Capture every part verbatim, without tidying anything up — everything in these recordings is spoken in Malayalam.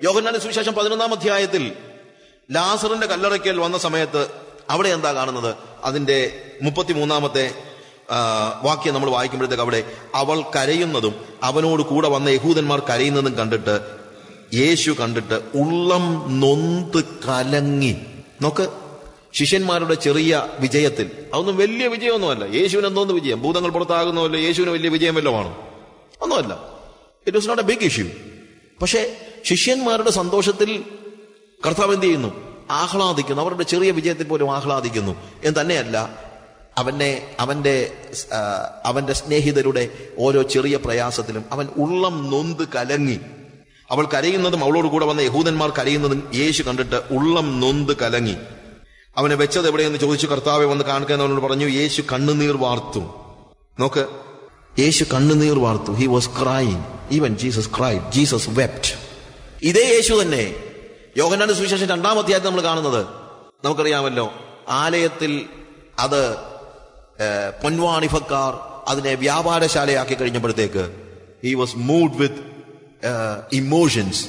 യോഹന്നാന്റെ സുവിശേഷം പതിനൊന്നാം അധ്യായത്തിൽ ലാസറിന്റെ കല്ലറയ്ക്കൽ വന്ന സമയത്ത് അവിടെ എന്താ കാണുന്നത്? അതിന്റെ മുപ്പത്തിമൂന്നാമത്തെ വാക്യം നമ്മൾ വായിക്കുമ്പോഴത്തേക്ക് അവിടെ അവൾ കരയുന്നതും അവനോട് കൂടെ വന്ന യഹൂദന്മാർ കരയുന്നതും കണ്ടിട്ട് യേശു കണ്ടിട്ട് ഉള്ളം നൊന്ത് കലങ്ങി. നോക്ക്, ശിഷ്യന്മാരുടെ ചെറിയ വിജയത്തിൽ, അതൊന്നും വലിയ വിജയമൊന്നുമല്ല. യേശുവിന് എന്തോന്ന് വിജയം? ഭൂതങ്ങൾ പുറത്താകുന്നതല്ല യേശുവിന് വലിയ വിജയം വല്ലതുമാണോ? ഒന്നുമല്ല. It was not a big issue. പക്ഷെ ശിഷ്യന്മാരുടെ സന്തോഷത്തിൽ കർത്താവ് എന്ത് ചെയ്യുന്നു? ആഹ്ലാദിക്കുന്നു. അവരുടെ ചെറിയ വിജയത്തിൽ പോലും ആഹ്ലാദിക്കുന്നു എന്ന് തന്നെയല്ല, അവനെ അവന്റെ അവന്റെ സ്നേഹിതരുടെ ഓരോ ചെറിയ പ്രയാസത്തിലും അവൻ ഉള്ളം നൊന്ത് കലങ്ങി. അവൾ കരയുന്നതും അവളോട് കൂടെ വന്ന യഹൂദന്മാർ കരയുന്നതും യേശു കണ്ടിട്ട് ഉള്ളം നൊന്ത് കലങ്ങി. അവനെ വെച്ചത് എവിടെയെന്ന് ചോദിച്ചു. കർത്താവെ വന്ന് കാണിക്കാൻ അവനോട് പറഞ്ഞു. യേശു കണ്ണുനീർ വാർത്തു. നോക്ക്, യേശു കണ്ണുനീർ വാർത്തു. He was crying. Even Jesus cried. Jesus wept. ഇതേ യേശു തന്നെ യോഹന്നാന്റെ സുവിശേഷം രണ്ടാം അധ്യായത്തിൽ നമ്മൾ കാണുന്നത് നമുക്കറിയാമല്ലോ. ആലയത്തിൽ അത് പൊൻവാണിഫക്കാർ അതിനെ വ്യാപാരശാലയാക്കി കഴിഞ്ഞപ്പോഴത്തേക്ക് he was moved with emotions,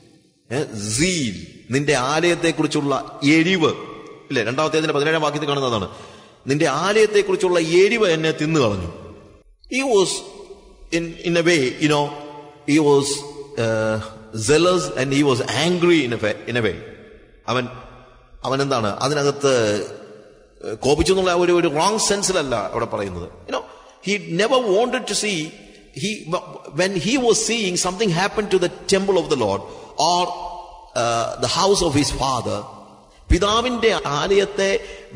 zeal. നിന്റെ ആലയത്തെക്കുറിച്ചുള്ള എരിവ് ഇല്ലേ, രണ്ടാമത്തേതിന്റെ പതിനേഴാം വാക്യത്തിൽ കാണുന്നതാണ്. നിന്റെ ആലയത്തെക്കുറിച്ചുള്ള എരിവ് എന്നെ തിന്നു കളഞ്ഞു. He was in in a way, you know, he was uh, zealous and he was angry in a way, in a way. അവൻ അവൻ എന്താണ് അതിനകത്ത് കോപിച്ചു എന്നുള്ള ഒരു ഒരു റോങ് സെൻസിലല്ല അവിടെ പറയുന്നത്. You know, he never wanted to see, he when he was seeing something happen to the temple of the Lord or uh, the house of his father, പിതാവിന്റെ ആലയത്തെ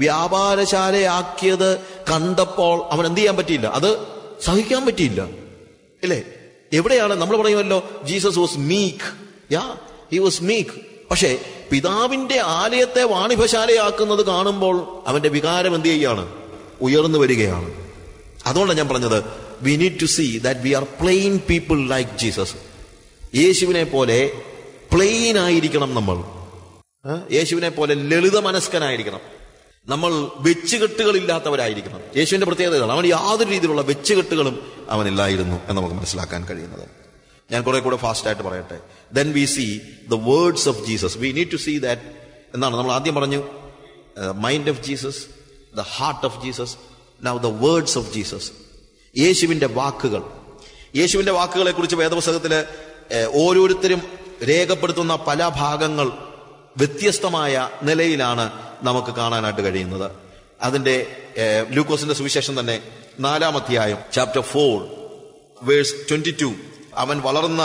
വ്യാപാരശാലയാക്കിയത് കണ്ടപ്പോൾ അവൻ എന്ത് ചെയ്യാൻ പറ്റിയില്ല? അത് സഹിക്കാൻ പറ്റിയില്ല, ഇല്ലേ? എവിടെയാണ് നമ്മൾ പറയുമല്ലോ Jesus was meek. Yeah, he was meek. പക്ഷേ പിതാവിന്റെ ആലയത്തെ വാണിഭശാലയാക്കുന്നത് കാണുമ്പോൾ അവന്റെ വികാരം എന്ത് ചെയ്യുകയാണ്? ഉയർന്നു വരികയാണ്. അതുകൊണ്ടാണ് ഞാൻ പറഞ്ഞത്, we need to see that we are plain people like Jesus. യേശുവിനെ പോലെ പ്ലെയിൻ ആയിരിക്കണം നമ്മൾ. യേശുവിനെ പോലെ ലളിത മനസ്കനായിരിക്കണം നമ്മൾ. വെച്ചുകെട്ടുകളില്ലാത്തവരായിരിക്കണം. യേശുവിന്റെ പ്രത്യേകതകൾ, അവൻ യാതൊരു രീതിയിലുള്ള വെച്ചുകെട്ടുകളും അവനില്ലായിരുന്നു എന്ന് നമുക്ക് മനസ്സിലാക്കാൻ കഴിയുന്നത്. ഞാൻ കുറെ കൂടെ ഫാസ്റ്റ് ആയിട്ട് പറയട്ടെ. Then we see the words of Jesus. We need to see that. എന്താണ് നമ്മൾ ആദ്യം പറഞ്ഞു? Mind of Jesus, the heart of Jesus, now the words of Jesus. യേശുവിന്റെ വാക്കുകൾ. യേശുവിന്റെ വാക്കുകളെ കുറിച്ച് വേദപുസ്തകത്തില് ഓരോരുത്തരും രേഖപ്പെടുത്തുന്ന പല ഭാഗങ്ങൾ വ്യത്യസ്തമായ നിലയിലാണ് നമുക്ക് കാണാനായിട്ട് കഴിയുന്നത്. അതിന്റെ ലൂക്കോസിന്റെ സുവിശേഷം തന്നെ നാലാം അധ്യായം chapter four verse twenty two അവൻ വളർന്ന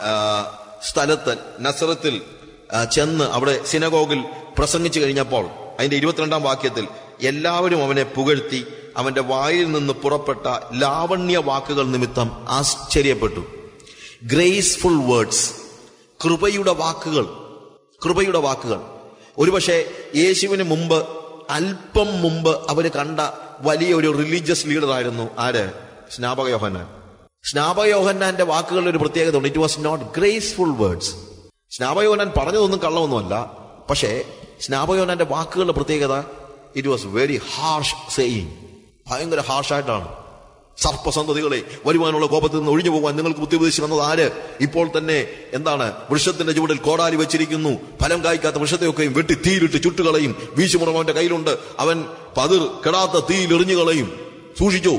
സ്ഥലത്ത് നസറത്തിൽ ചെന്ന് അവിടെ സിനഗോഗിൽ പ്രസംഗിച്ചു കഴിഞ്ഞപ്പോൾ അതിന്റെ ഇരുപത്തിരണ്ടാം വാക്യത്തിൽ എല്ലാവരും അവനെ പുകഴ്ത്തി അവന്റെ വായിൽ നിന്ന് പുറപ്പെട്ട ലാവണ്യ വാക്കുകൾ നിമിത്തം ആശ്ചര്യപ്പെട്ടു. ഗ്രേസ്ഫുൾ വേർഡ്സ്, കൃപയുടെ വാക്കുകൾ. കൃപയുടെ വാക്കുകൾ. ഒരുപക്ഷെ യേശുവിന് മുമ്പ്, അല്പം മുമ്പ് അവര് കണ്ട വലിയ ഒരു റിലീജിയസ് ലീഡർ ആയിരുന്നു ആര്? സ്നാപക യോഹന്നാൻ. സ്നാപക യോഹന്നാന്റെ വാക്കുകളുടെ ഒരു പ്രത്യേകത ഉണ്ട്. It was not graceful words. സ്നാപക യോഹന്നാൻ പറഞ്ഞതൊന്നും കള്ളമൊന്നുമല്ല, പക്ഷേ സ്നാപക യോഹന്നാന്റെ വാക്കുകളുടെ പ്രത്യേകത it was very harsh saying. ഭയങ്കര ഹാർഷായിട്ടാണ്. സർപ്പസന്തതികളെ, വരുവാനുള്ള കോപത്തിൽ നിന്ന് ഒഴിഞ്ഞു പോകാൻ നിങ്ങൾക്ക് ബുദ്ധി ഉപദേശിച്ചു വന്നത് ആര്? ഇപ്പോൾ തന്നെ എന്താണ്? വൃക്ഷത്തിന്റെ ചുവടിൽ കോടാലി വെച്ചിരിക്കുന്നു, ഫലം കായ്ക്കാത്ത വൃക്ഷത്തെയൊക്കെയും വെട്ടി തീയിലിട്ട് ചുട്ടുകളയും, വീശുമുറം അവന്റെ കയ്യിലുണ്ട്, അവൻ പതിർ കെടാത്ത തീയിൽ എറിഞ്ഞു കളയും, സൂക്ഷിച്ചോ.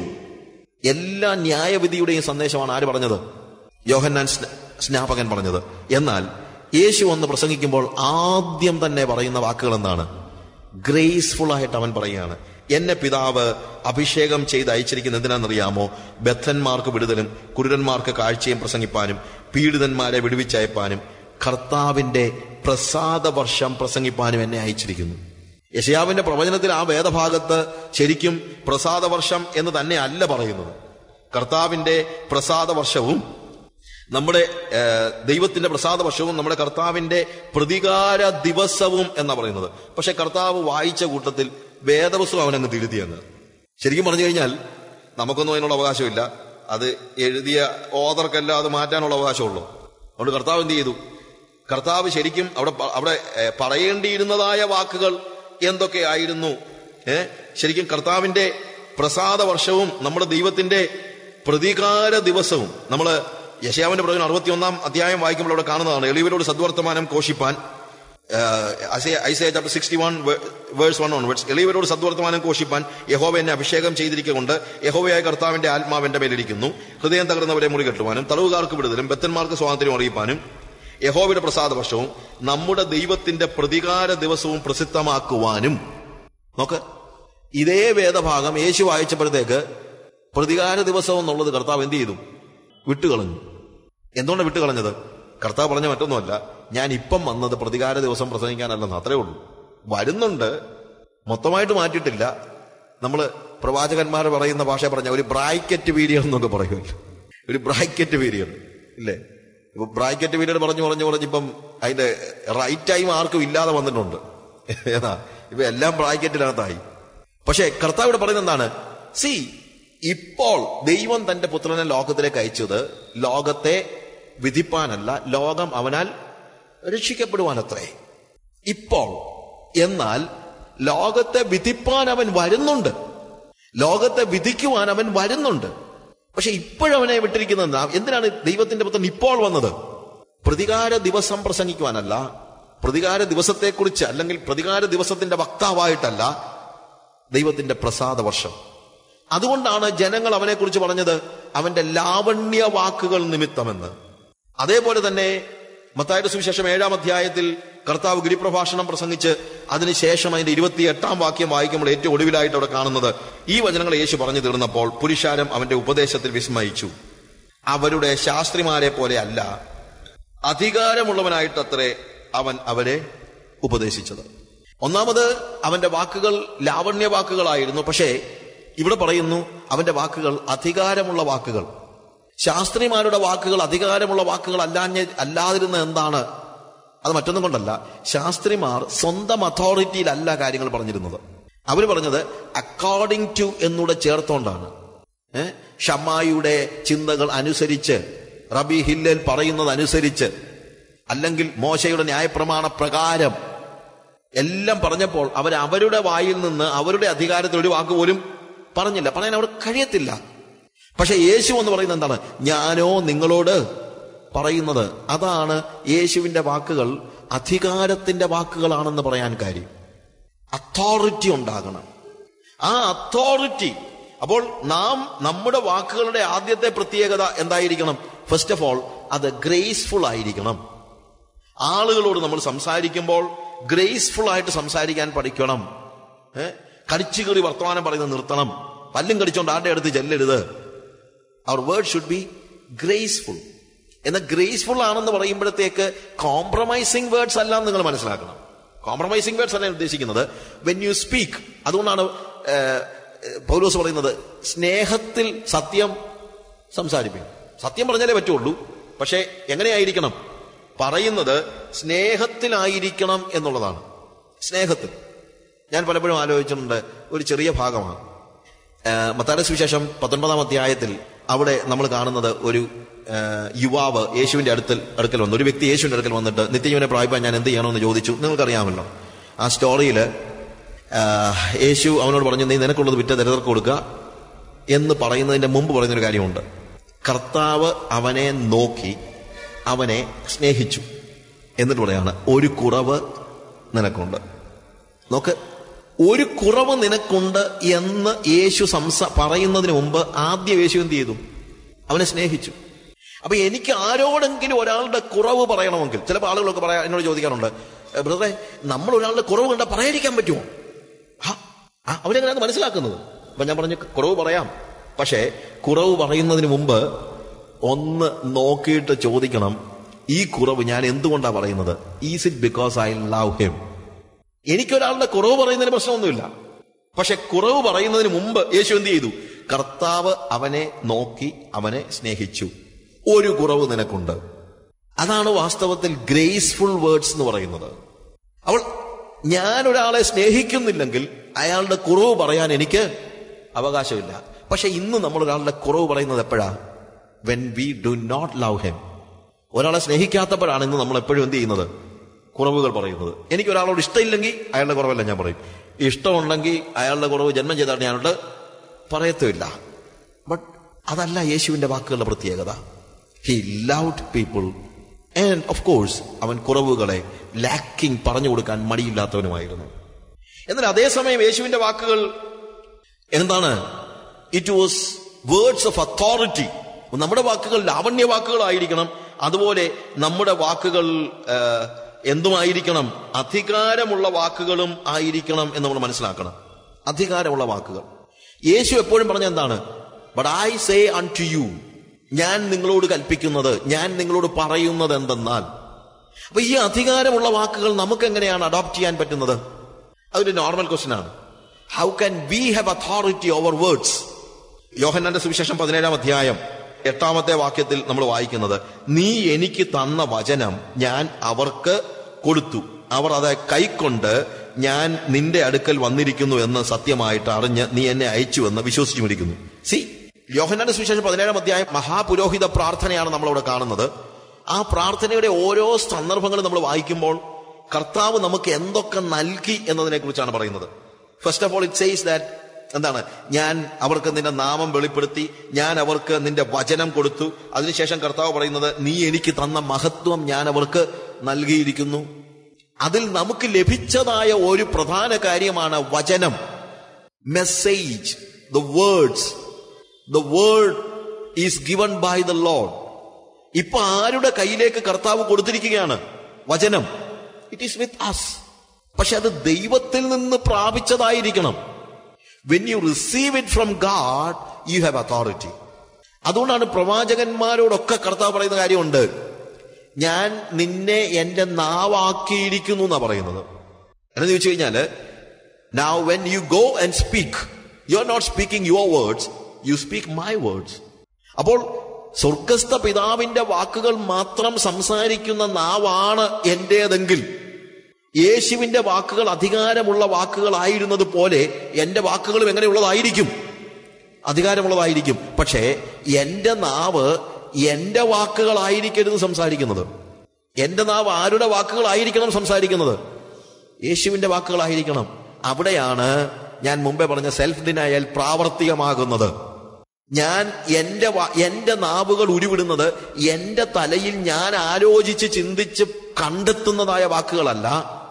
എല്ലാ ന്യായവിധിയുടെയും സന്ദേശമാണ് ആര് പറഞ്ഞത്? യോഹന്നാൻ സ്നാപകൻ പറഞ്ഞത്. എന്നാൽ യേശു വന്ന് പ്രസംഗിക്കുമ്പോൾ ആദ്യം തന്നെ പറയുന്ന വാക്കുകൾ എന്താണ്? ഗ്രേസ്ഫുൾ ആയിട്ട് അവൻ പറയുകയാണ്, എന്നെ പിതാവ് അഭിഷേകം ചെയ്ത് അയച്ചിരിക്കുന്ന എന്തിനാണെന്നറിയാമോ? ബദ്ധന്മാർക്ക് വിടുതലും കുരുടന്മാർക്ക് കാഴ്ചയും പ്രസംഗിപ്പാനും പീഡിതന്മാരെ വിടുവിച്ചയപ്പാനും കർത്താവിന്റെ പ്രസാദ വർഷം പ്രസംഗിപ്പാനും എന്നെ അയച്ചിരിക്കുന്നു. യെശയ്യാവിന്റെ പ്രവചനത്തിൽ ആ വേദഭാഗത്ത് ശരിക്കും പ്രസാദ വർഷം എന്ന് തന്നെ അല്ല പറയുന്നത്. കർത്താവിന്റെ പ്രസാദ വർഷവും നമ്മുടെ ദൈവത്തിന്റെ പ്രസാദ വർഷവും നമ്മുടെ കർത്താവിന്റെ പ്രതികാര ദിവസവും എന്നാ പറയുന്നത്. പക്ഷെ കർത്താവ് വായിച്ച കൂട്ടത്തിൽ വേദപുസ്തകം അവനങ്ങ് തിരുത്തിയെന്ന്. ശരിക്കും പറഞ്ഞു കഴിഞ്ഞാൽ നമുക്കൊന്നും അതിനുള്ള അവകാശമില്ല. അത് എഴുതിയ ഓതർക്കല്ല അത് മാറ്റാനുള്ള അവകാശമുള്ളൂ. അതുകൊണ്ട് കർത്താവ് എന്ത് ചെയ്തു? കർത്താവ് ശരിക്കും അവിടെ അവിടെ പറയേണ്ടിയിരുന്നതായ വാക്കുകൾ എന്തൊക്കെയായിരുന്നു? ഏഹ് ശരിക്കും കർത്താവിന്റെ പ്രസാദ വർഷവും നമ്മുടെ ദൈവത്തിന്റെ പ്രതികാര ദിവസവും, നമ്മള് യെശയ്യാവിന്റെ പ്രവചനം അറുപത്തിയൊന്നാം അധ്യായം വായിക്കുമ്പോൾ അവിടെ കാണുന്നതാണ്, എളിയവരോട് സദ്വർത്തമാനം ഘോഷിപ്പാൻ. Isaiah chapter sixty one verse one onwards. എളിയവരോട് സദ്വർത്തമാനം ഘോഷിപ്പാൻ യഹോവ എന്നെ അഭിഷേകം ചെയ്തിരിക്കൊണ്ട് യഹോവയായ കർത്താവിന്റെ ആത്മാവ് എന്റെ മേലിരിക്കുന്നു. ഹൃദയം തകർന്നവരെ മുറി കെട്ടുവാനും തടവുകാർക്ക് വിടുതലും ബദ്ധന്മാർക്ക് സ്വാതന്ത്ര്യം അറിയിപ്പാനും യഹോവയുടെ പ്രസാദ വർഷവും നമ്മുടെ ദൈവത്തിന്റെ പ്രതികാര ദിവസവും പ്രസിദ്ധമാക്കുവാനും. നോക്ക്, ഇതേ വേദഭാഗം യേശു വായിച്ചപ്പോഴത്തേക്ക് പ്രതികാര ദിവസം എന്നുള്ളത് കർത്താവ് എന്ത് ചെയ്തു? വിട്ടുകളഞ്ഞു. എന്തുകൊണ്ട് വിട്ടുകളഞ്ഞത്? കർത്താവ് പറഞ്ഞ മറ്റൊന്നുമല്ല, ഞാൻ ഇപ്പം വന്നത് പ്രതികാര ദിവസം പ്രസംഗിക്കാനല്ലെന്ന്, അത്രേ ഉള്ളൂ. വരുന്നുണ്ട്, മൊത്തമായിട്ട് മാറ്റിയിട്ടില്ല. നമ്മള് പ്രവാചകന്മാർ പറയുന്ന ഭാഷ പറഞ്ഞ ഒരു ബ്രാക്കറ്റ് പീരിയഡ് എന്നൊക്കെ പറയുമല്ലോ, ഒരു ബ്രാക്കറ്റ് പീരിയഡ് ഇല്ലേ? ഇപ്പൊ ബ്രാക്കറ്റ് പീരിയഡ് പറഞ്ഞു പറഞ്ഞു പറഞ്ഞിപ്പം അതിന്റെ റൈറ്റ് ടൈം ആർക്കും ഇല്ലാതെ വന്നിട്ടുണ്ട്. ഏതാ ഇപ്പൊ എല്ലാം ബ്രാക്കറ്റിനകത്തായി. പക്ഷെ കർത്താവ് ഇവിടെ പറയുന്നത് എന്താണ്? സി, ഇപ്പോൾ ദൈവം തന്റെ പുത്രനെ ലോകത്തിലേക്ക് അയച്ചത് ലോകത്തെ വിധിപ്പാനല്ല, ലോകം അവനാൽ രക്ഷിക്കപ്പെടുവാനത്രേ. ഇപ്പോൾ. എന്നാൽ ലോകത്തെ വിധിപ്പാൻ അവൻ വരുന്നുണ്ട്, ലോകത്തെ വിധിക്കുവാൻ അവൻ വരുന്നുണ്ട്. പക്ഷെ ഇപ്പോഴവനെ വിട്ടിരിക്കുന്നത് എന്തിനാണ്? ദൈവത്തിന്റെ പുത്രൻ ഇപ്പോൾ വന്നത് പ്രതികാര ദിവസം പ്രസംഗിക്കുവാനല്ല, പ്രതികാര ദിവസത്തെക്കുറിച്ച് അല്ലെങ്കിൽ പ്രതികാര ദിവസത്തിന്റെ വക്താവായിട്ടല്ല, ദൈവത്തിന്റെ പ്രസാദ വർഷം. അതുകൊണ്ടാണ് ജനങ്ങൾ അവനെക്കുറിച്ച് പറഞ്ഞത് അവന്റെ ലാവണ്യ വാക്കുകൾ നിമിത്തമെന്ന്. അതേപോലെ തന്നെ മത്തായിയുടെ സുവിശേഷം ഏഴാം അധ്യായത്തിൽ കർത്താവ് ഗിരിപ്രഭാഷണം പ്രസംഗിച്ച് അതിനുശേഷം അതിന്റെ ഇരുപത്തി എട്ടാം വാക്യം വായിക്കുമ്പോൾ ഏറ്റവും ഒടുവിലായിട്ട് അവിടെ കാണുന്നത്, ഈ വചനങ്ങൾ യേശു പറഞ്ഞു തീർന്നപ്പോൾ പുരുഷാരം അവന്റെ ഉപദേശത്തിൽ വിസ്മയിച്ചു. അവരുടെ ശാസ്ത്രിമാരെ പോലെ അല്ല, അധികാരമുള്ളവനായിട്ടത്രേ അവൻ അവരെ ഉപദേശിച്ചത്. ഒന്നാമത് അവന്റെ വാക്കുകൾ ലാവണ്യ വാക്കുകളായിരുന്നു. പക്ഷേ ഇവിടെ പറയുന്നു അവന്റെ വാക്കുകൾ അധികാരമുള്ള വാക്കുകൾ. ശാസ്ത്രിമാരുടെ വാക്കുകൾ അധികാരമുള്ള വാക്കുകൾ അല്ലാഞ്ഞ അല്ലാതിരുന്ന എന്താണ്? അത് മറ്റൊന്നും കൊണ്ടല്ല, ശാസ്ത്രിമാർ സ്വന്തം അതോറിറ്റിയിലല്ല കാര്യങ്ങൾ പറഞ്ഞിരുന്നത്. അവർ പറഞ്ഞത് അക്കോർഡിംഗ് ടു എന്നൂടെ ചേർത്തോണ്ടാണ്. ഏഹ് ഷമ്മായിയുടെ ചിന്തകൾ അനുസരിച്ച്, റബി ഹില്ലേൽ പറയുന്നത് അനുസരിച്ച്, അല്ലെങ്കിൽ മോശയുടെ ന്യായപ്രമാണ പ്രകാരം എല്ലാം പറഞ്ഞപ്പോൾ അവർ അവരുടെ വായിൽ നിന്ന് അവരുടെ അധികാരത്തിൽ ഒരു വാക്ക് പോലും പറഞ്ഞില്ല, പറയാൻ അവർ കഴിയത്തില്ല. പക്ഷെ യേശു എന്ന് പറയുന്നത് എന്താണ്? ഞാനോ നിങ്ങളോട് പറയുന്നത്. അതാണ് യേശുവിന്റെ വാക്കുകൾ അധികാരത്തിന്റെ വാക്കുകളാണെന്ന് പറയാൻ കാര്യം. അതോറിറ്റി ഉണ്ടാകണം. ആ അതോറിറ്റി. അപ്പോൾ നാം നമ്മുടെ വാക്കുകളുടെ ആദ്യത്തെ പ്രത്യേകത എന്തായിരിക്കണം? ഫസ്റ്റ് ഓഫ് ഓൾ അത് ഗ്രേസ്ഫുൾ ആയിരിക്കണം. ആളുകളോട് നമ്മൾ സംസാരിക്കുമ്പോൾ ഗ്രേസ്ഫുൾ ആയിട്ട് സംസാരിക്കാൻ പഠിക്കണം. ഏഹ് കടിച്ചു കയറി വർത്തമാനം പറയുന്നത് നിർത്തണം. പല്ലും കടിച്ചോണ്ട് ആരുടെ അടുത്ത് ചെല്ലരുത്. അവർ വേർഡ് ഷുഡ് ബി ഗ്രേസ്ഫുൾ. എന്നാൽ ഗ്രേസ്ഫുൾ ആണെന്ന് പറയുമ്പോഴത്തേക്ക് കോംപ്രമൈസിങ് വേർഡ്സ് അല്ല എന്ന് നിങ്ങൾ മനസ്സിലാക്കണം. കോംപ്രമൈസിങ് വേർഡ്സ് അല്ല ഉദ്ദേശിക്കുന്നത്. വെൻ യു സ്പീക്ക്, അതുകൊണ്ടാണ് പൗലോസ് പറയുന്നത് സ്നേഹത്തിൽ സത്യം സംസാരിപ്പിക്കും. സത്യം പറഞ്ഞാലേ പറ്റുള്ളൂ. പക്ഷെ എങ്ങനെയായിരിക്കണം പറയുന്നത്? സ്നേഹത്തിലായിരിക്കണം എന്നുള്ളതാണ്. സ്നേഹത്തിൽ. ഞാൻ പലപ്പോഴും ആലോചിച്ചിട്ടുണ്ട്, ഒരു ചെറിയ ഭാഗമാണ് മത്തായിയുടെ സുവിശേഷം പത്തൊൻപതാം അധ്യായത്തിൽ. അവിടെ നമ്മൾ കാണുന്നത് ഒരു യുവാവ് യേശുവിന്റെ അടുത്തിൽ അടുക്കൽ വന്നു. ഒരു വ്യക്തി യേശുവിന്റെ അടുക്കൽ വന്നിട്ട് നിത്യജീവനെ പ്രാപിപ്പാൻ ഞാൻ എന്ത് ചെയ്യണമെന്ന് ചോദിച്ചു. നിങ്ങൾക്കറിയാമല്ലോ ആ സ്റ്റോറിയിൽ. യേശു അവനോട് പറഞ്ഞു, നീ നിനക്കുള്ളത് വിറ്റ് ദരിദ്രർക്ക് കൊടുക്കുക എന്ന് പറയുന്നതിന്റെ മുമ്പ് പറയുന്നൊരു കാര്യമുണ്ട്. കർത്താവ് അവനെ നോക്കി അവനെ സ്നേഹിച്ചു. എന്നിട്ട് പറയാണ്, ഒരു കുറവ് നിനക്കുണ്ട്. നോക്ക്, ഒരു കുറവ് നിനക്കുണ്ട് എന്ന് യേശു സംസാ പറയുന്നതിന് മുമ്പ് ആദ്യം യേശു എന്ത് ചെയ്തു? അവനെ സ്നേഹിച്ചു. അപ്പൊ എനിക്ക് ആരോടെങ്കിലും ഒരാളുടെ കുറവ് പറയണമെങ്കിൽ, ചിലപ്പോൾ ആളുകളൊക്കെ പറയാ എന്നോട് ചോദിക്കാറുണ്ട്, ബ്രദറെ നമ്മൾ ഒരാളുടെ കുറവ് കണ്ടാൽ പറയാതിരിക്കാൻ പറ്റുമോ? ആ അവരെങ്ങനെയാണ് മനസ്സിലാക്കുന്നത്? അപ്പൊ ഞാൻ പറഞ്ഞു, കുറവ് പറയാം, പക്ഷേ കുറവ് പറയുന്നതിന് മുമ്പ് ഒന്ന് നോക്കിയിട്ട് ചോദിക്കണം, ഈ കുറവ് ഞാൻ എന്തുകൊണ്ടാണ് പറയുന്നത്? Is it because I love him? എനിക്കൊരാളുടെ കുറവ് പറയുന്നതിന് പ്രശ്നമൊന്നുമില്ല. പക്ഷെ കുറവ് പറയുന്നതിന് മുമ്പ് യേശു എന്ത് ചെയ്തു? കർത്താവ് അവനെ നോക്കി അവനെ സ്നേഹിച്ചു. ഒരു കുറവ് നിനക്കുണ്ട്. അതാണ് വാസ്തവത്തിൽ ഗ്രേസ്ഫുൾ വേർഡ്സ് എന്ന് പറയുന്നത്. അവൾ ഞാൻ ഒരാളെ സ്നേഹിക്കുന്നില്ലെങ്കിൽ അയാളുടെ കുറവ് പറയാൻ എനിക്ക് അവകാശമില്ല. പക്ഷെ ഇന്ന് നമ്മൾ ഒരാളുടെ കുറവ് പറയുന്നത് എപ്പോഴാ? When we do not love him. ഒരാളെ സ്നേഹിക്കാത്തപ്പോഴാണ് ഇന്ന് നമ്മൾ എപ്പോഴും എന്ത് ചെയ്യുന്നത്? കുറവുകൾ പറയുന്നത്. എനിക്ക് ഒരാളോട് ഇഷ്ടമില്ലെങ്കിൽ അയാളുടെ കുറവല്ല ഞാൻ പറയും. ഇഷ്ടമുണ്ടെങ്കിൽ അയാളുടെ കുറവ് ജന്മം ചെയ്താൽ ഞാനോട് പറയത്തുമില്ല. ബട്ട് അതല്ല യേശുവിന്റെ വാക്കുകളുടെ പ്രത്യേകത. He loved people. And of course, അവൻ കുറവുകളെ ലാക്കിംഗ് പറഞ്ഞു കൊടുക്കാൻ മടിയില്ലാത്തവനുമായിരുന്നു. എന്നാൽ അതേസമയം യേശുവിന്റെ വാക്കുകൾ എന്താണ്? It was words of authority. നമ്മുടെ വാക്കുകൾ ലാവണ്യ വാക്കുകളായിരിക്കണം. അതുപോലെ നമ്മുടെ വാക്കുകൾ എന്തുമായിരിക്കണം? അധികാരമുള്ള വാക്കുകളും ആയിരിക്കണം എന്ന് നമ്മൾ മനസ്സിലാക്കണം. അധികാരമുള്ള വാക്കുകൾ. യേശു എപ്പോഴും പറഞ്ഞ എന്താണ്? But I say unto you, ഞാൻ നിങ്ങളോട് കൽപ്പിക്കുന്നത്, ഞാൻ നിങ്ങളോട് പറയുന്നത് എന്തെന്നാൽ. അപ്പൊ ഈ അധികാരമുള്ള വാക്കുകൾ നമുക്ക് എങ്ങനെയാണ് അഡോപ്റ്റ് ചെയ്യാൻ പറ്റുന്നത്? അതൊരു നോർമൽ ക്വസ്റ്റ്യൻ ആണ്. How can we have authority over words? യോഹന്നാന്റെ സുവിശേഷം പതിനേഴാം അധ്യായം എട്ടാമത്തെ വാക്യത്തിൽ നമ്മൾ വായിക്കുന്നത്, നീ എനിക്ക് തന്ന വചനം ഞാൻ അവർക്ക് കൊടുത്തു, അവർ അത് കൈക്കൊണ്ട് ഞാൻ നിന്റെ അടുക്കൽ വന്നിരിക്കുന്നു എന്ന് സത്യമായിട്ട് അറിഞ്ഞ് നീ എന്നെ അയച്ചു എന്ന് വിശ്വസിച്ചുമിരിക്കുന്നു. സി, യോഹന്നാന്റെ സുവിശേഷം പതിനേഴാം അധ്യായം മഹാപുരോഹിത പ്രാർത്ഥനയാണ് നമ്മളവിടെ കാണുന്നത്. ആ പ്രാർത്ഥനയുടെ ഓരോ സന്ദർഭങ്ങളും നമ്മൾ വായിക്കുമ്പോൾ കർത്താവ് നമുക്ക് എന്തൊക്കെ നൽകി എന്നതിനെ കുറിച്ചാണ് പറയുന്നത്. First of all it says that എന്താണ്? ഞാൻ അവർക്ക് നിന്റെ നാമം വെളിപ്പെടുത്തി, ഞാൻ അവർക്ക് നിന്റെ വചനം കൊടുത്തു. അതിനുശേഷം കർത്താവ് പറയുന്നത്, നീ എനിക്ക് തന്ന മഹത്വം ഞാൻ അവർക്ക് നൽകിയിരിക്കുന്നു. അതിൽ നമുക്ക് ലഭിച്ചതായ ഒരു പ്രധാന കാര്യമാണ് വചനം, message, the words. The word is given by the Lord. ഇപ്പൊ ആരുടെ കയ്യിലേക്ക് കർത്താവ് കൊടുത്തിരിക്കുകയാണ്? വചനം. It is with us. പക്ഷെ അത് ദൈവത്തിൽ നിന്ന് പ്രാപിച്ചതായിരിക്കണം. When you receive it from God, you have authority. അതുകൊണ്ടാണ് പ്രവാചകന്മാരോടൊക്കെ കർത്താവ് പറയുന്ന കാര്യമുണ്ട്, ഞാൻ നിന്നെ എന്റെ നാവാക്കിയിരിക്കുന്നു എന്നാ പറയുന്നത്. എന്ന് ചോദിച്ചു കഴിഞ്ഞാല്, now when you go and speak, you are not speaking your words, you speak my words. അപ്പോൾ സ്വർഗസ്ഥ പിതാവിന്റെ വാക്കുകൾ മാത്രം സംസാരിക്കുന്ന നാവാണ് എന്റേതെങ്കിൽ, യേശുവിന്റെ വാക്കുകൾ അധികാരമുള്ള വാക്കുകളായിരുന്നത് പോലെ എന്റെ വാക്കുകളും എങ്ങനെയുള്ളതായിരിക്കും? അധികാരമുള്ളതായിരിക്കും. പക്ഷേ എന്റെ നാവ് എന്റെ വാക്കുകളായിരിക്കരുത് സംസാരിക്കുന്നത്. എന്റെ നാവ് ആരുടെ വാക്കുകളായിരിക്കണം സംസാരിക്കുന്നത്? യേശുവിന്റെ വാക്കുകളായിരിക്കണം. അവിടെയാണ് ഞാൻ മുമ്പേ പറഞ്ഞ സെൽഫ് ഡിനയൽ പ്രാവർത്തികമാകുന്നത്. ഞാൻ എന്റെ എന്റെ നാവുകൾ ഉരുവിടുന്നത് എന്റെ തലയിൽ ഞാൻ ആലോചിച്ച് ചിന്തിച്ച് കണ്ടെത്തുന്നതായ വാക്കുകളല്ല.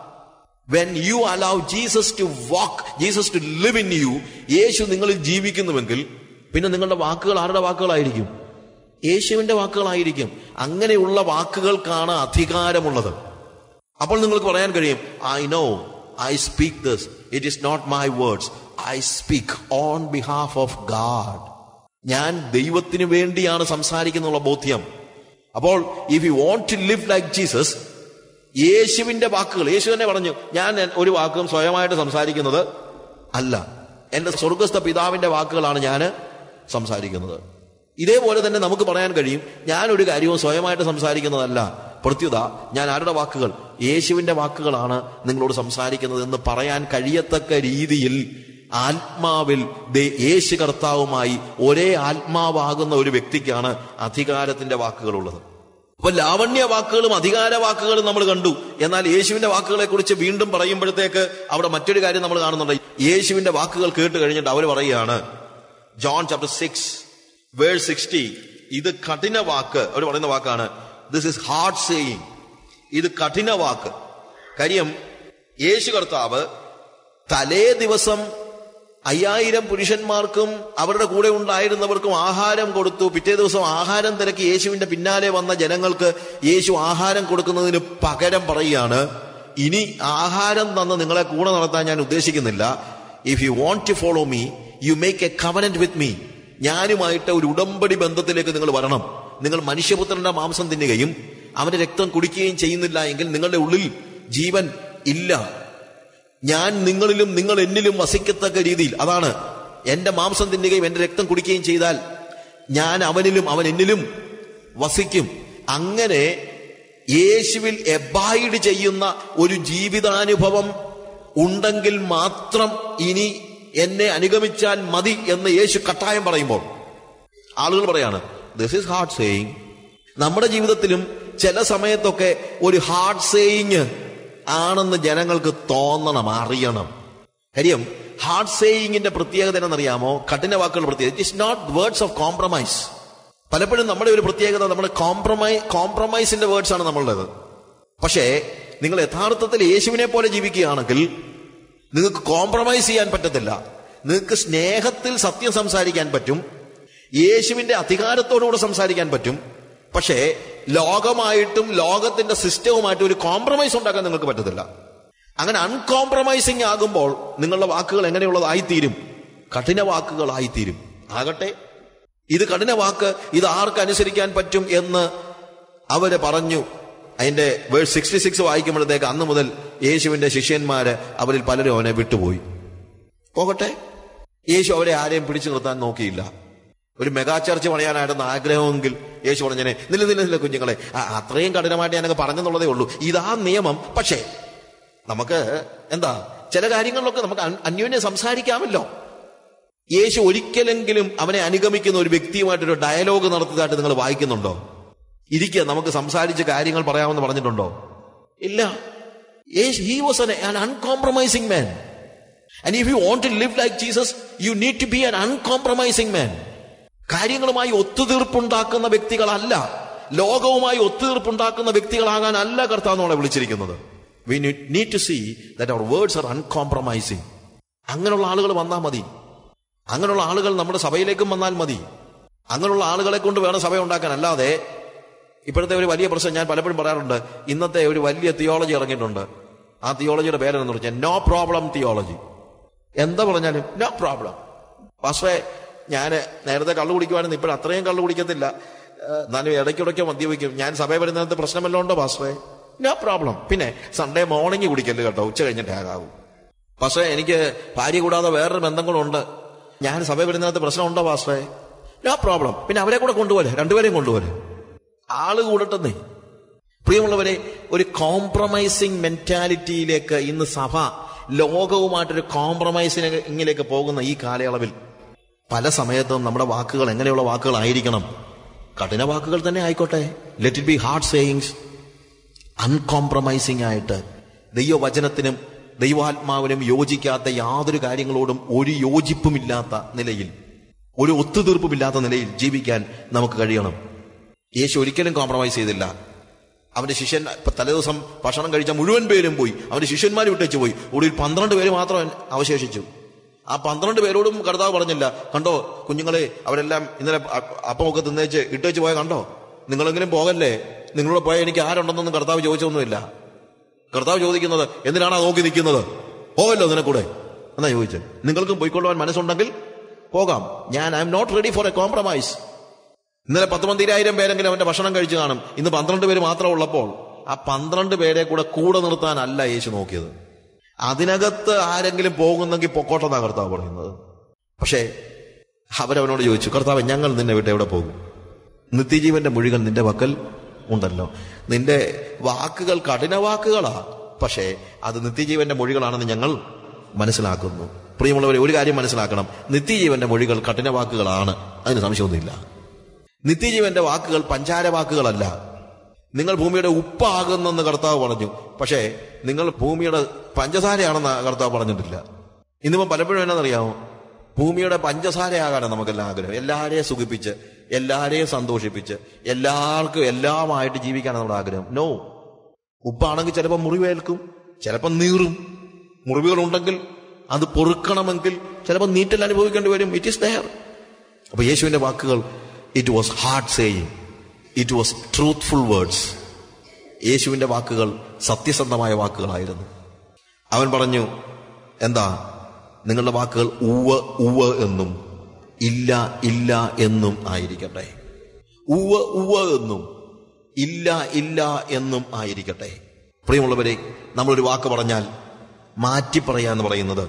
When you allow Jesus to walk, Jesus to live in you, യേശു നിങ്ങളിൽ ജീവിക്കുന്നുവെങ്കിൽ പിന്നെ നിങ്ങളുടെ വാക്കുകൾ ആരുടെ വാക്കുകളായിരിക്കും? യേശുവിന്റെ വാക്കുകളായിരിക്കും. അങ്ങനെയുള്ള വാക്കുകൾക്കാണ് അധികാരമുള്ളത്. അപ്പോൾ നിങ്ങൾക്ക് പറയാൻ കഴിയും, I know, I speak this. It is not my words. I speak on behalf of God. ഞാൻ ദൈവത്തിന് വേണ്ടിയാണ് സംസാരിക്കുന്നുള്ള ബോധ്യം. അപ്പോൾ if you want to live like Jesus, യേശുവിന്റെ വാക്കുകൾ, യേശു തന്നെ പറഞ്ഞു, ഞാൻ ഒരു വാക്കും സ്വയമായിട്ട് സംസാരിക്കുന്നത് അല്ല, എന്റെ സ്വർഗസ്ഥ പിതാവിന്റെ വാക്കുകളാണ് ഞാൻ സംസാരിക്കുന്നത്. ഇതേപോലെ തന്നെ നമുക്ക് പറയാൻ കഴിയും, ഞാൻ ഒരു കാര്യവും സ്വയമായിട്ട് സംസാരിക്കുന്നതല്ല, പ്രത്യുത ഞാൻ ആരുടെ വാക്കുകൾ? യേശുവിന്റെ വാക്കുകളാണ് നിങ്ങളോട് സംസാരിക്കുന്നത് എന്ന് പറയാൻ കഴിയത്തക്ക രീതിയിൽ ആത്മാവിൽ യേശു കർത്താവുമായി ഒരേ ആത്മാവാകുന്ന ഒരു വ്യക്തിക്കാണ് അധികാരത്തിന്റെ വാക്കുകളുള്ളത്. അപ്പൊ ലാവണ്യ വാക്കുകളും അധികാര വാക്കുകളും നമ്മൾ കണ്ടു. എന്നാൽ യേശുവിന്റെ വാക്കുകളെ കുറിച്ച് വീണ്ടും പറയുമ്പോഴത്തേക്ക് അവിടെ മറ്റൊരു കാര്യം നമ്മൾ കാണുന്നുണ്ട്. യേശുവിന്റെ വാക്കുകൾ കേട്ട് കഴിഞ്ഞിട്ട് അവർ പറയുകയാണ്, John chapter six verse sixty, ഇത് കഠിന വാക്ക്. അവർ പറയുന്ന വാക്കാണ്, ദിസ് ഇസ് ഹാർഡ് സേയിങ്. ഇത് കഠിന വാക്ക്. കാര്യം യേശു കർത്താവ് തലേ ദിവസം അയ്യായിരം പുരുഷന്മാർക്കും അവരുടെ കൂടെ ഉണ്ടായിരുന്നവർക്കും ആഹാരം കൊടുത്തു. പിറ്റേ ദിവസം ആഹാരം തിരക്കി യേശുവിന്റെ പിന്നാലെ വന്ന ജനങ്ങൾക്ക് യേശു ആഹാരം കൊടുക്കുന്നതിന് പകരം പറയുകയാണ്, ഇനി ആഹാരം തന്ന് നിങ്ങളെ കൂടെ നടത്താൻ ഞാൻ ഉദ്ദേശിക്കുന്നില്ല. If you want to follow me, you make a covenant with me. ഞാനുമായിട്ട് ഒരു ഉടമ്പടി ബന്ധത്തിലേക്ക് നിങ്ങൾ വരണം. നിങ്ങൾ മനുഷ്യപുത്രന്റെ മാംസം തിന്നുകയും അവന്റെ രക്തം കുടിക്കുകയും ചെയ്യുന്നില്ല എങ്കിൽ നിങ്ങളുടെ ഉള്ളിൽ ജീവൻ ഇല്ല. ഞാൻ നിങ്ങളിലും നിങ്ങൾ എന്നിലും വസിക്കത്തക്ക രീതിയിൽ, അതാണ് എന്റെ മാംസം തിന്നുകയും എന്റെ രക്തം കുടിക്കുകയും ചെയ്താൽ ഞാൻ അവനിലും അവൻ എന്നിലും വസിക്കും. അങ്ങനെ യേശുവിൽ എബൈഡ് ചെയ്യുന്ന ഒരു ജീവിതാനുഭവം ഉണ്ടെങ്കിൽ മാത്രം ഇനി എന്നെ അനുഗമിച്ചാൽ മതി എന്ന് യേശു കട്ടായം പറയുമ്പോൾ ആളുകൾ പറയാണ്, ദിസ് ഈസ് ഹാർഡ് സേയിങ്. നമ്മുടെ ജീവിതത്തിലും ചില സമയത്തൊക്കെ ഒരു ഹാർഡ് സേയിങ് ആണെന്ന് ജനങ്ങൾക്ക് തോന്നണം, അറിയണം. കാര്യം ഹാർഡ് സേയിങ്ങിന്റെ പ്രത്യേകത എന്നറിയാമോ? കഠിന വാക്കുകൾ പ്രത്യേകത, it is not words of compromise. പലപ്പോഴും നമ്മുടെ ഒരു പ്രത്യേകത, നമ്മുടെ കോംപ്രമൈ കോംപ്രമൈസിന്റെ വേർഡ്സ് ആണ് നമ്മളുടേത്. പക്ഷേ നിങ്ങൾ യഥാർത്ഥത്തിൽ യേശുവിനെ പോലെ ജീവിക്കുകയാണെങ്കിൽ നിങ്ങൾക്ക് കോംപ്രമൈസ് ചെയ്യാൻ പറ്റത്തില്ല. നിങ്ങൾക്ക് സ്നേഹത്തിൽ സത്യം സംസാരിക്കാൻ പറ്റും, യേശുവിന്റെ അധികാരത്തോടുകൂടെ സംസാരിക്കാൻ പറ്റും. പക്ഷേ ലോകമായിട്ടും ലോകത്തിന്റെ സിസ്റ്റവുമായിട്ടും ഒരു കോംപ്രമൈസ് ഉണ്ടാക്കാൻ നിങ്ങൾക്ക് പറ്റത്തില്ല. അങ്ങനെ അൺകോംപ്രമൈസിങ് ആകുമ്പോൾ നിങ്ങളുടെ വാക്കുകൾ എങ്ങനെയുള്ളതായിത്തീരും? കഠിന വാക്കുകളായിത്തീരും. ആകട്ടെ ഇത് കഠിന വാക്ക്, ഇത് ആർക്ക് അനുസരിക്കാൻ പറ്റും എന്ന് അവര് പറഞ്ഞു. അതിന്റെ വേഴ്സ് സിക്സ്റ്റി സിക്സ് വായിക്കുമ്പോഴത്തേക്ക് അന്ന് മുതൽ യേശുവിന്റെ ശിഷ്യന്മാര് അവരിൽ പലരും അവനെ വിട്ടുപോയി. പോകട്ടെ, യേശു അവരെ ആരെയും പിടിച്ചു നിർത്താൻ നോക്കിയില്ല. ഒരു മെഗാ ചർച്ച് പണിയാനായിട്ടൊന്ന് ആഗ്രഹമെങ്കിൽ യേശു പറഞ്ഞനെ, നില നില നില കുഞ്ഞുങ്ങളെ, അത്രയും കഠിനമായിട്ട് ഞാനൊക്കെ പറഞ്ഞെന്നുള്ളതേ ഉള്ളൂ, ഇതാ നിയമം. പക്ഷേ നമുക്ക് എന്താ, ചില കാര്യങ്ങളിലൊക്കെ നമുക്ക് അന്യോന്യം സംസാരിക്കാമല്ലോ. യേശു ഒരിക്കലെങ്കിലും അവനെ അനുഗമിക്കുന്ന ഒരു വ്യക്തിയുമായിട്ടൊരു ഡയലോഗ് നടത്തിയതായിട്ട് നിങ്ങൾ വായിക്കുന്നുണ്ടോ? ഇരിക്കുക, നമുക്ക് സംസാരിച്ച് കാര്യങ്ങൾ പറയാമെന്ന് പറഞ്ഞിട്ടുണ്ടോ? ഇല്ല. He was an, an uncompromising man. And if you want to live like Jesus, you need to be an uncompromising man. കാര്യങ്ങളുമായി ഒത്തുതീർപ്പുണ്ടാക്കുന്ന വ്യക്തികളല്ല, ലോകവുമായി ഒത്തുതീർപ്പുണ്ടാക്കുന്ന വ്യക്തികളാകാനല്ല കർത്താവ് നമ്മളെ വിളിച്ചിരിക്കുന്നത്. We need to see that our words are uncompromising. അങ്ങനെയുള്ള ആളുകൾ വന്നാൽ മതി. അങ്ങനെയുള്ള ആളുകൾ നമ്മുടെ സഭയിലേക്കും വന്നാൽ മതി. അങ്ങനെയുള്ള ആളുകളെ കൊണ്ട് വേണം സഭ ഉണ്ടാക്കാൻ. അല്ലാതെ ഇപ്പോഴത്തെ ഒരു വലിയ പ്രശ്നം ഞാൻ പലപ്പോഴും പറയാറുണ്ട്, ഇന്നത്തെ ഒരു വലിയ തിയോളജി ഇറങ്ങിയിട്ടുണ്ട്. ആ തിയോളജിയുടെ പേരെന്ന് പറഞ്ഞാൽ നോ പ്രോബ്ലം തിയോളജി. എന്താ പറഞ്ഞാലും നോ പ്രോബ്ലം. പക്ഷേ ഞാൻ നേരത്തെ കള്ളു കുടിക്കുവാനും ഇപ്പോൾ അത്രയും കള്ളു കുടിക്കത്തില്ല, എന്നാലും ഇടയ്ക്കിടയ്ക്ക് മദ്യപിക്കും. ഞാൻ സഭയിൽ വരുന്നതിനകത്ത് പ്രശ്നമല്ലോ ഉണ്ടോ പാസ്റ്ററെ? No problem. പിന്നെ സൺഡേ മോർണിംഗ് കുടിക്കല് കേട്ടോ, ഉച്ച കഴിഞ്ഞിട്ട് ആകാവും. പക്ഷേ എനിക്ക് ഭാര്യ കൂടാതെ വേറൊരു ബന്ധങ്ങളുണ്ട്, ഞാൻ സഭയിൽ വരുന്നതിനകത്ത് പ്രശ്നമുണ്ടോ പാസ്റ്ററെ? No problem. പിന്നെ അവരെ കൂടെ കൊണ്ടുപോലെ, രണ്ടുപേരെയും കൊണ്ടുപോലെ, ആള് കൂടട്ടെന്നേ. പ്രിയമുള്ളവരെ, ഒരു കോംപ്രമൈസിങ് മെന്റാലിറ്റിയിലേക്ക് ഇന്ന് സഭ ലോകവുമായിട്ടൊരു കോംപ്രമൈസിങ്ങിലേക്ക് പോകുന്ന ഈ കാലയളവിൽ പല സമയത്തും നമ്മുടെ വാക്കുകൾ എങ്ങനെയുള്ള വാക്കുകളായിരിക്കണം? കഠിന വാക്കുകൾ തന്നെ ആയിക്കോട്ടെ. Let it be hard sayings. Uncompromising ആയിട്ട് ദൈവവചനത്തിനും ദൈവാത്മാവിനും യോജിക്കാത്ത യാതൊരു കാര്യങ്ങളോടും ഒരു യോജിപ്പുമില്ലാത്ത നിലയിൽ, ഒരു ഒത്തുതീർപ്പുമില്ലാത്ത നിലയിൽ ജീവിക്കാൻ നമുക്ക് കഴിയണം. യേശു ഒരിക്കലും കോംപ്രമൈസ് ചെയ്തില്ല. അവന്റെ ശിഷ്യൻ തലേദിവസം ഭക്ഷണം കഴിച്ച മുഴുവൻ പേരും പോയി, അവന്റെ ശിഷ്യന്മാർ വിട്ടേച്ചു പോയി. ഒടുവിൽ പന്ത്രണ്ട് പേര് മാത്രം അവശേഷിച്ചു. ആ പന്ത്രണ്ട് പേരോടും കർത്താവ് പറഞ്ഞില്ല, കണ്ടോ കുഞ്ഞുങ്ങളെ, അവരെല്ലാം ഇന്നലെ അപ്പമൊക്കെ തിന്നേച്ച് ഇട്ടേച്ച് പോയ കണ്ടോ, നിങ്ങളെങ്കിലും പോകല്ലേ, നിങ്ങളോട് പോയാൽ എനിക്ക് ആരുണ്ടെന്നൊന്നും കർത്താവ് ചോദിച്ചൊന്നുമില്ല. കർത്താവ് ചോദിക്കുന്നത്, എന്തിനാണ് ആ നോക്കി നിൽക്കുന്നത്? പോവല്ലോ നിനക്കൂടെ എന്നാ ചോദിച്ചത്. നിങ്ങൾക്കും പോയിക്കൊള്ളുവാൻ മനസ്സുണ്ടെങ്കിൽ പോകാം. ഞാൻ I am not ready for a compromise. ഇന്നലെ പത്ത് പന്തിരായിരം പേരെങ്കിലും അവന്റെ ഭക്ഷണം കഴിച്ചു കാണും. ഇന്ന് പന്ത്രണ്ട് പേര് മാത്രം ഉള്ളപ്പോൾ ആ പന്ത്രണ്ട് പേരെ കൂടെ കൂടെ നിർത്താനല്ല യേശു നോക്കിയത്. അതിനകത്ത് ആരെങ്കിലും പോകുന്നെങ്കിൽ പൊക്കോട്ടെന്നാ കർത്താവ് പറയുന്നത്. പക്ഷേ അവരവനോട് ചോദിച്ചു, കർത്താവ്, ഞങ്ങൾ നിന്നെ വിട്ട് എവിടെ പോകും? നിത്യജീവന്റെ മൊഴികൾ നിന്റെ പക്കൽ ഉണ്ടല്ലോ. നിന്റെ വാക്കുകൾ കഠിന വാക്കുകളാ, പക്ഷേ അത് നിത്യജീവന്റെ മൊഴികളാണെന്ന് ഞങ്ങൾ മനസ്സിലാക്കുന്നു. പ്രിയമുള്ളവരെ, ഒരു കാര്യം മനസ്സിലാക്കണം, നിത്യജീവന്റെ മൊഴികൾ കഠിന വാക്കുകളാണ്, അതിന് സംശയമൊന്നുമില്ല. നിത്യജീവന്റെ വാക്കുകൾ പഞ്ചാര വാക്കുകളല്ല. നിങ്ങൾ ഭൂമിയുടെ ഉപ്പാകുന്നെന്ന് കർത്താവ് പറഞ്ഞു, പക്ഷേ നിങ്ങൾ ഭൂമിയുടെ പഞ്ചസാരയാണെന്ന് കർത്താവ് പറഞ്ഞിട്ടില്ല. ഇന്നിപ്പോ പലപ്പോഴും എന്നാണെന്നറിയാമോ, ഭൂമിയുടെ പഞ്ചസാരയാകാനാണ് നമുക്കെല്ലാം ആഗ്രഹം. എല്ലാവരെയും സുഖിപ്പിച്ച്, എല്ലാവരെയും സന്തോഷിപ്പിച്ച്, എല്ലാവർക്കും എല്ലാമായിട്ട് ജീവിക്കാനാണ് നമ്മുടെ ആഗ്രഹം. നോ, ഉപ്പാണെങ്കിൽ ചിലപ്പോൾ മുറിവേൽക്കും, ചിലപ്പോൾ നീറും. മുറിവുകൾ ഉണ്ടെങ്കിൽ അത് പൊറുക്കണമെങ്കിൽ ചിലപ്പോൾ നീറ്റൽ അനുഭവിക്കേണ്ടി വരും. It is there. അപ്പൊ യേശുവിന്റെ വാക്കുകൾ, it was hard saying, it was truthful words. യേശുവിന്റെ വാക്കുകൾ സത്യസന്ധമായ വാക്കുകളായിരുന്നു. അവൻ പറഞ്ഞു, എന്താ, നിങ്ങളുടെ വാക്കുകൾ ഉവ്വ് ഉവ്വ് എന്നും ഇല്ല ഇല്ല എന്നും ആയിരിക്കട്ടെ. ഉവ്വ് ഉവ്വ് എന്നും ഇല്ല ഇല്ല എന്നും ആയിരിക്കട്ടെ. പ്രിയമുള്ളവരെ, നമ്മളൊരു വാക്ക് പറഞ്ഞാൽ മാറ്റി പറയാന്ന് പറയുന്നത്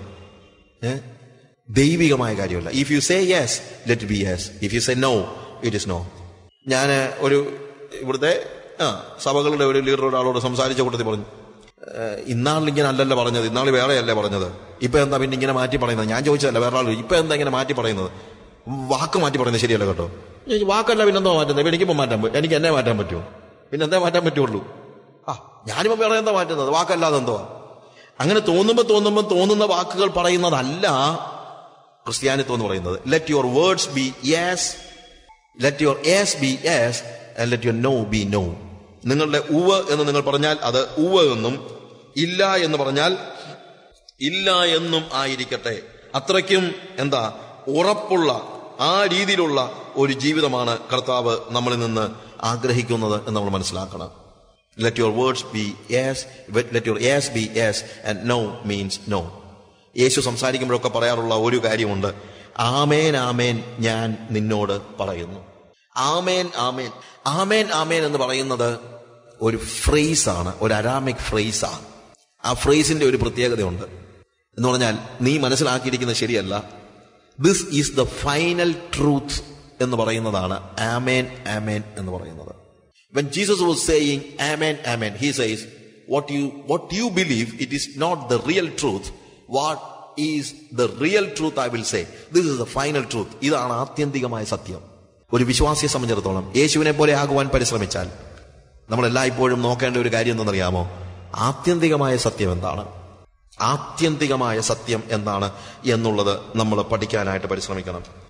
ദൈവികമായ കാര്യമല്ല. If you say yes, let be yes. If you say no, it is no. ഞാൻ ഒരു ഇവിടുത്തെ ആ സഭകളുടെ ഒരു ലീഡർ ഒരാളോട് സംസാരിച്ച കൂട്ടത്തിൽ പറഞ്ഞു, ഇന്നാളിൽ ഇങ്ങനെ അല്ലല്ല പറഞ്ഞത്, ഇന്നാൾ വേറെയല്ലേ പറഞ്ഞത്, ഇപ്പൊ എന്താ പിന്നെ ഇങ്ങനെ മാറ്റി പറയുന്നത്? ഞാൻ ചോദിച്ചതല്ല, വേറെ ആൾ, ഇപ്പൊ എന്താ ഇങ്ങനെ മാറ്റി പറയുന്നത്? വാക്ക് മാറ്റി പറയുന്നത് ശരിയല്ല കേട്ടോ. വാക്കല്ല, പിന്നെന്തോ മാറ്റുന്നത്? എനിക്കിപ്പോ മാറ്റാൻ പറ്റും, എനിക്ക് എന്നെ മാറ്റാൻ പറ്റുമോ? പിന്നെ എന്താ മാറ്റാൻ പറ്റുള്ളൂ? ആ ഞാനിപ്പോ വേറെ എന്താ മാറ്റുന്നത്? വാക്കല്ലാതെ എന്തോ. അങ്ങനെ തോന്നുമ്പോ തോന്നുമ്പോ തോന്നുന്ന വാക്കുകൾ പറയുന്നതല്ല ക്രിസ്ത്യാനിത്വം എന്ന് പറയുന്നത്. Let your words be yes let your yes be yes and let your no be no. നിങ്ങളുടെ ഉവ്വ് എന്ന് നിങ്ങൾ പറഞ്ഞാൽ അത് ഉവ്വ് എന്നും, ഇല്ല എന്ന് പറഞ്ഞാൽ ഇല്ല എന്നും ആയിരിക്കട്ടെ. അത്രയ്ക്കും എന്താ ഉറപ്പുള്ള ആ രീതിയിലുള്ള ഒരു ജീവിതമാണ് കർത്താവ് നമ്മളിൽ നിന്ന് ആഗ്രഹിക്കുന്നത് എന്ന് നമ്മൾ മനസ്സിലാക്കണം. Let your words be yes, let your yes be yes and no means no. യേശു സംസാരിക്കുമ്പോഴൊക്കെ പറയാറുള്ള ഒരു കാര്യമുണ്ട്, ആമേൻ ആമേൻ ഞാൻ നിന്നോട് പറയുന്നു. ആമേൻ ആമേൻ ആമേൻ ആമേൻ എന്ന് പറയുന്നത് ഒരു ഫ്രേസാണ്, ഒരു അരാമിക് ഫ്രേസാണ്. ആ ഫ്രേസിന്റെ ഒരു പ്രത്യേകതയുണ്ട് എന്ന് പറഞ്ഞാൽ, നീ മനസ്സിലാക്കിയിരിക്കുന്നത് ശരിയല്ല, this is the final truth എന്ന് പറയുന്നതാണ് ആമേൻ ആമേൻ എന്ന് പറയുന്നത്. When Jesus was saying amen amen, he says what you what you believe, it is not the real truth. What is the real truth I will say, this is the final truth. ഇതാണ് ആത്യന്തികമായ സത്യം. ഒരു വിശ്വാസിയെ സംബന്ധിച്ചിടത്തോളം യേശുവിനെ പോലെ ആകുവാൻ പരിശ്രമിച്ചാൽ നമ്മൾ എല്ലായ്പ്പോഴും നോക്കേണ്ട ഒരു കാര്യം എന്തെന്നറിയാമോ? ആത്യന്തികമായ സത്യം എന്താണ്, ആത്യന്തികമായ സത്യം എന്താണ് എന്നുള്ളത് നമ്മൾ പഠിക്കാനായിട്ട് പരിശ്രമിക്കണം.